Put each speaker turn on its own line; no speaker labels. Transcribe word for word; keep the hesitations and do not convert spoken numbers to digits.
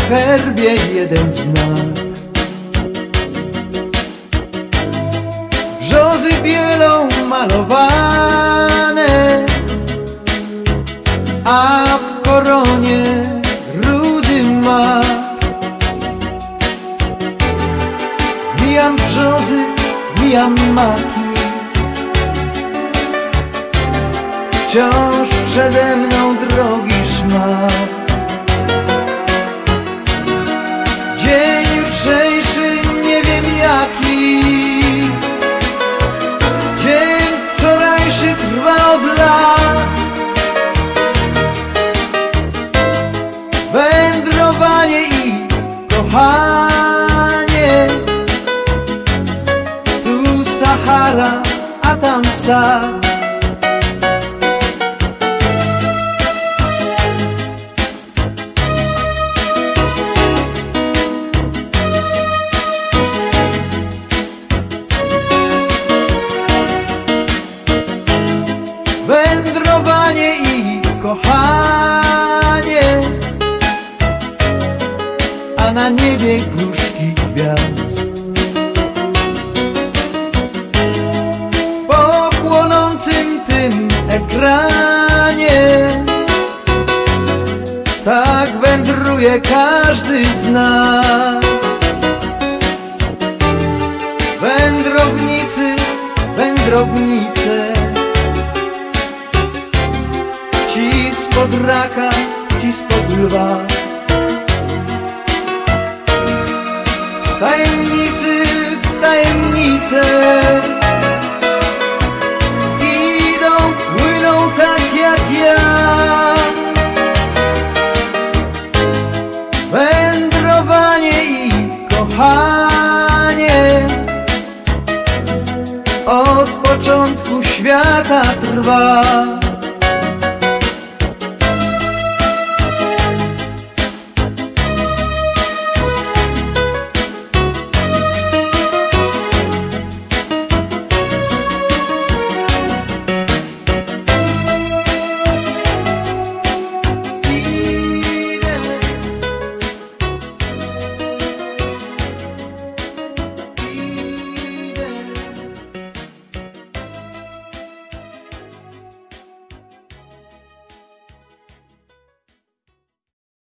herbie jeden znak. Brzozy bielą malowane, a w koronie rudy mak. Mijam brzozy, mijam maki, wciąż przede mną drogi szmat. Dzień jutrzejszy nie wiem jaki, dzień wczorajszy trwa od lat. Wędrowanie i kochanie, tu Sahara, a tam sad. Wędrowanie i kochanie, a na niebie gruszki gwiazd. Po płonącym tym ekranie tak wędruje każdy z nas. Wędrownicy, wędrownice, ci spod raka, ci spod lwa. Z tajemnicy w tajemnicę